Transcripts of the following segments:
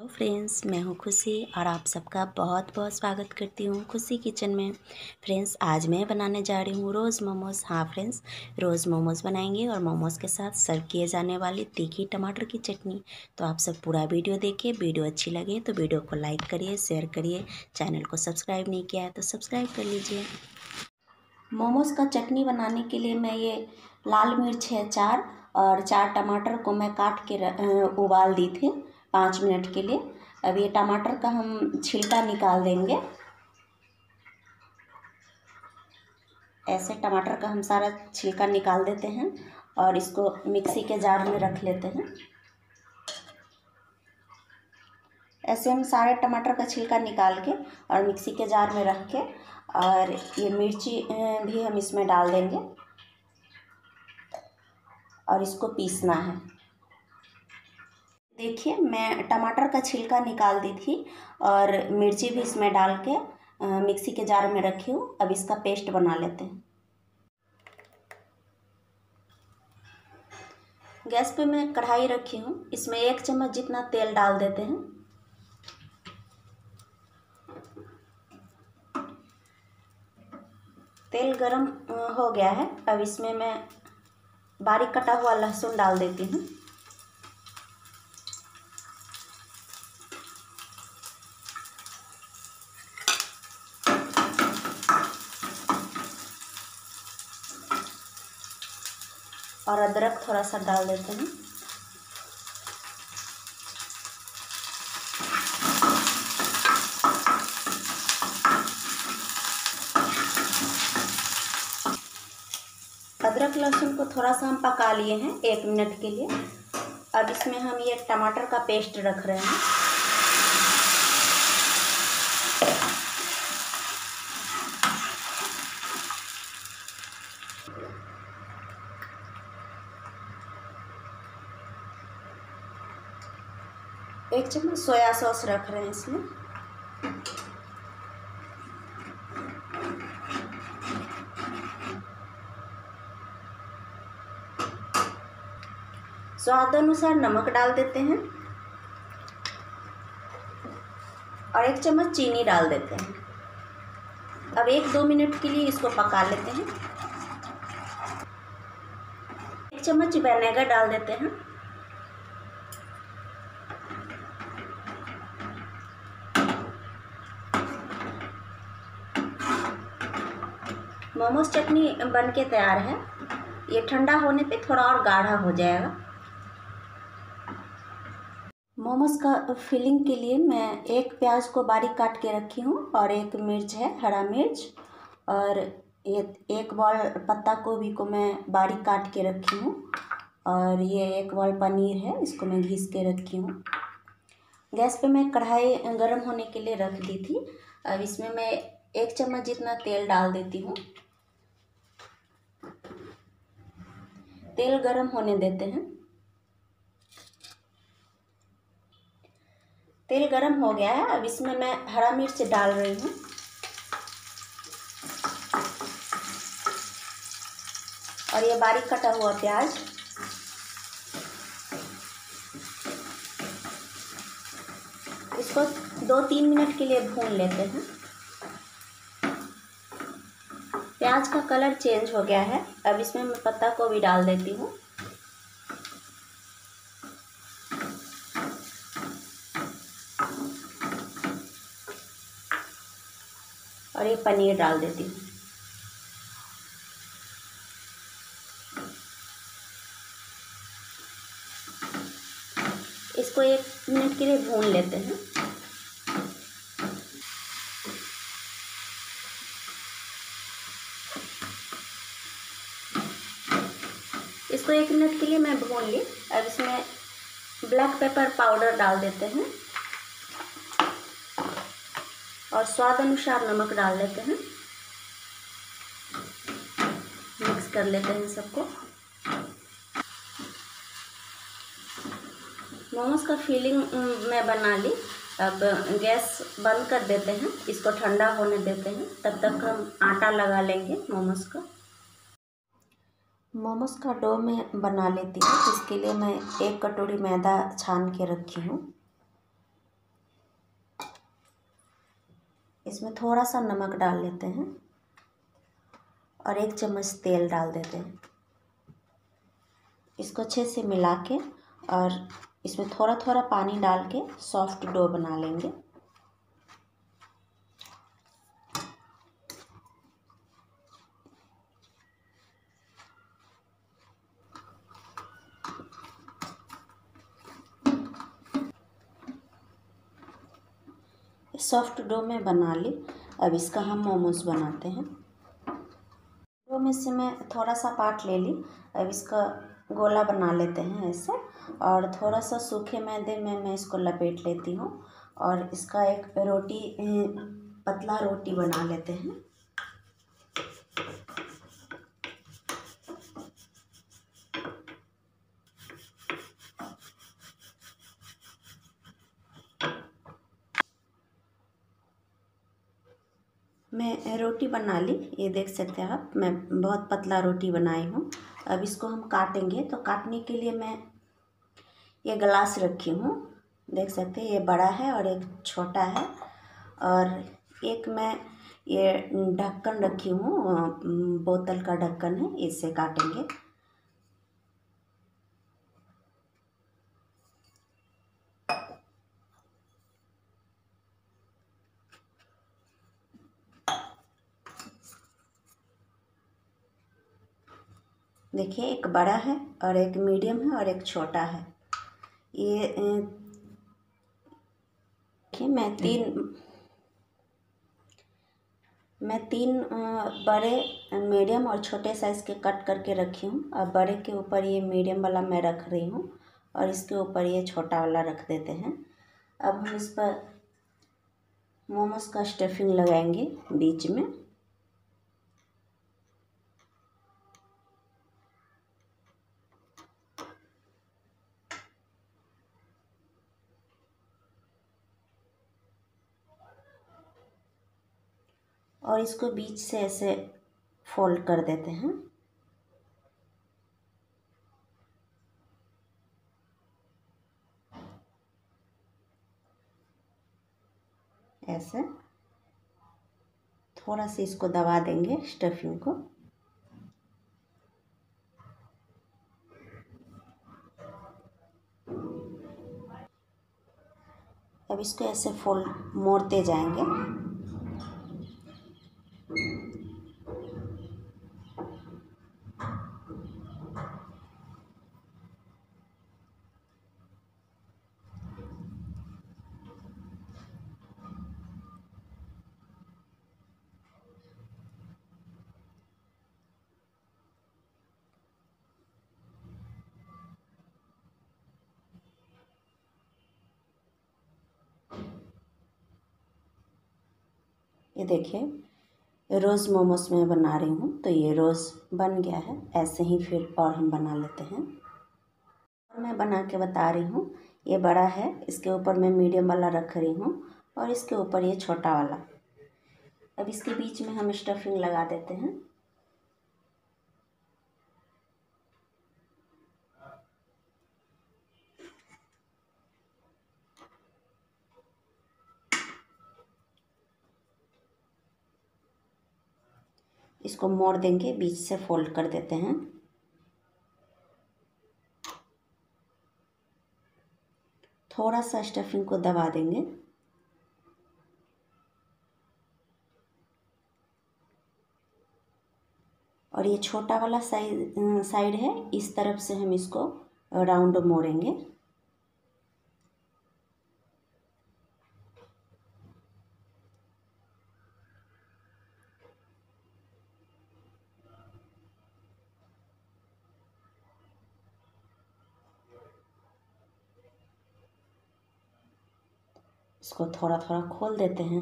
Hello friends, मैं हूं खुशी और आप सबका बहुत बहुत स्वागत करती हूं खुशी किचन में। फ्रेंड्स, आज मैं बनाने जा रही हूं रोज़ मोमोज़। हाँ फ्रेंड्स, रोज़ मोमोज़ बनाएंगे और मोमोज़ के साथ सर्व किए जाने वाली तीखी टमाटर की चटनी। तो आप सब पूरा वीडियो देखिए। वीडियो अच्छी लगे तो वीडियो को लाइक करिए, शेयर करिए। चैनल को सब्सक्राइब नहीं किया है तो सब्सक्राइब कर लीजिए। मोमोज़ का चटनी बनाने के लिए मैं ये लाल मिर्च है 4 और 4 टमाटर को मैं काट के उबाल दी थी 5 मिनट के लिए। अब ये टमाटर का हम छिलका निकाल देंगे। ऐसे टमाटर का हम सारा छिलका निकाल देते हैं और इसको मिक्सी के जार में रख लेते हैं। ऐसे हम सारे टमाटर का छिलका निकाल के और मिक्सी के जार में रख के और ये मिर्ची भी हम इसमें डाल देंगे और इसको पीसना है। देखिए, मैं टमाटर का छिलका निकाल दी थी और मिर्ची भी इसमें डाल के मिक्सी के जार में रखी हूँ। अब इसका पेस्ट बना लेते हैं। गैस पे मैं कढ़ाई रखी हूँ, इसमें 1 चम्मच जितना तेल डाल देते हैं। तेल गरम हो गया है। अब इसमें मैं बारीक कटा हुआ लहसुन डाल देती हूँ। और अदरक थोड़ा सा डाल देते हैं। अदरक लहसुन को थोड़ा सा हम पका लिए हैं 1 मिनट के लिए। अब इसमें हम ये टमाटर का पेस्ट रख रहे हैं। एक चम्मच सोया सॉस रख रहे हैं इसमें। स्वाद अनुसार नमक डाल देते हैं और 1 चम्मच चीनी डाल देते हैं। अब 1-2 मिनट के लिए इसको पका लेते हैं। 1 चम्मच विनेगर डाल देते हैं। मोमोज चटनी बनके तैयार है। ये ठंडा होने पे थोड़ा और गाढ़ा हो जाएगा। मोमोज का फिलिंग के लिए मैं 1 प्याज को बारीक काट के रखी हूँ और 1 मिर्च है हरा मिर्च और ये 1 बॉल पत्ता गोभी को मैं बारीक काट के रखी हूँ और ये 1 बॉल पनीर है, इसको मैं घिस के रखी हूँ। गैस पे मैं कढ़ाई गर्म होने के लिए रख दी थी। अब इसमें मैं 1 चम्मच जितना तेल डाल देती हूँ। तेल गरम होने देते हैं। तेल गरम हो गया है। अब इसमें मैं हरा मिर्च डाल रही हूँ और ये बारीक कटा हुआ प्याज। इसको 2-3 मिनट के लिए भून लेते हैं। प्याज का कलर चेंज हो गया है। अब इसमें मैं पत्ता गोभी डाल देती हूँ और ये पनीर डाल देती हूँ। इसको 1 मिनट के लिए भून लेते हैं। इसको 1 मिनट के लिए मैं भून ली। अब इसमें ब्लैक पेपर पाउडर डाल देते हैं और स्वाद अनुसार नमक डाल देते हैं। मिक्स कर लेते हैं सबको। मोमोज का फिलिंग मैं बना ली। अब गैस बंद कर देते हैं, इसको ठंडा होने देते हैं। तब तक हम आटा लगा लेंगे मोमोज का। मोमोज का डो मैं बना लेती हूँ। इसके लिए मैं 1 कटोरी मैदा छान के रखी हूँ। इसमें थोड़ा सा नमक डाल लेते हैं और 1 चम्मच तेल डाल देते हैं। इसको अच्छे से मिला के और इसमें थोड़ा थोड़ा पानी डाल के सॉफ्ट डो बना लेंगे। सॉफ्ट डो में बना ली। अब इसका हम मोमोज बनाते हैं। डो में से मैं थोड़ा सा पार्ट ले ली। अब इसका गोला बना लेते हैं ऐसे, और थोड़ा सा सूखे मैदे में मैं इसको लपेट लेती हूँ और इसका एक रोटी, पतला रोटी बना लेते हैं। मैं रोटी बना ली, ये देख सकते हैं आप, मैं बहुत पतला रोटी बनाई हूँ। अब इसको हम काटेंगे, तो काटने के लिए मैं ये गिलास रखी हूँ, देख सकते हैं, ये बड़ा है और एक छोटा है। और एक मैं ये ढक्कन रखी हूँ, बोतल का ढक्कन है, इससे काटेंगे। देखिए, एक बड़ा है और एक मीडियम है और एक छोटा है। ये देखिए, मैं तीन बड़े, मीडियम और छोटे साइज़ के कट करके रखी हूँ। अब बड़े के ऊपर ये मीडियम वाला मैं रख रही हूँ और इसके ऊपर ये छोटा वाला रख देते हैं। अब हम इस पर मोमोज का स्टफिंग लगाएंगे बीच में। और इसको बीच से ऐसे फोल्ड कर देते हैं। ऐसे थोड़ा सा इसको दबा देंगे स्टफिंग को। अब इसको ऐसे फोल्ड मोड़ते जाएंगे। ये देखिए, रोज़ मोमोज मैं बना रही हूँ, तो ये रोज़ बन गया है। ऐसे ही फिर और हम बना लेते हैं। और मैं बना के बता रही हूँ, ये बड़ा है, इसके ऊपर मैं मीडियम वाला रख रही हूँ और इसके ऊपर ये छोटा वाला। अब इसके बीच में हम स्टफिंग लगा देते हैं। इसको मोड़ देंगे, बीच से फोल्ड कर देते हैं। थोड़ा सा स्टफिंग को दबा देंगे। और ये छोटा वाला साइड है, इस तरफ से हम इसको राउंड मोड़ेंगे। इसको थोड़ा थोड़ा खोल देते हैं।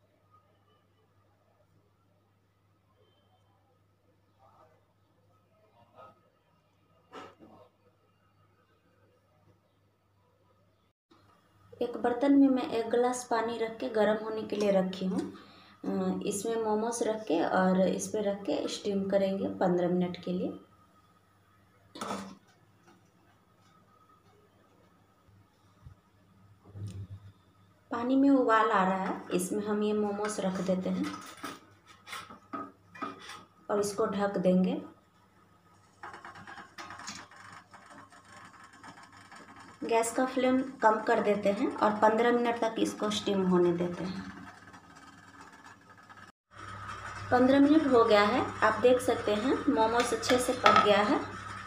एक बर्तन में मैं 1 गिलास पानी रख के गर्म होने के लिए रखी हूँ। इसमें मोमोज रख के और इस पर रख के स्टीम करेंगे 15 मिनट के लिए। पानी में उबाल आ रहा है, इसमें हम ये मोमोज रख देते हैं और इसको ढक देंगे। गैस का फ्लेम कम कर देते हैं और 15 मिनट तक इसको स्टीम होने देते हैं। 15 मिनट हो गया है, आप देख सकते हैं मोमोज अच्छे से पक गया है।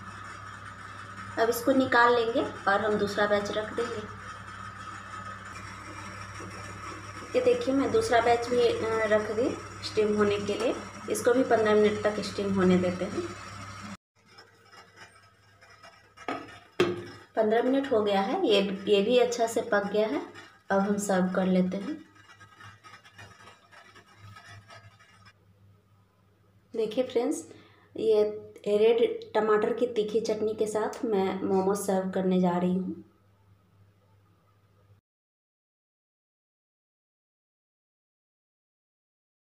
अब इसको निकाल लेंगे और हम दूसरा बैच रख देंगे। ये देखिए मैं दूसरा बैच भी रख दी स्टीम होने के लिए। इसको भी 15 मिनट तक स्टीम होने देते हैं। 15 मिनट हो गया है, ये भी अच्छा से पक गया है। अब हम सर्व कर लेते हैं। देखिए फ्रेंड्स, ये रेड टमाटर की तीखी चटनी के साथ मैं मोमोज सर्व करने जा रही हूँ।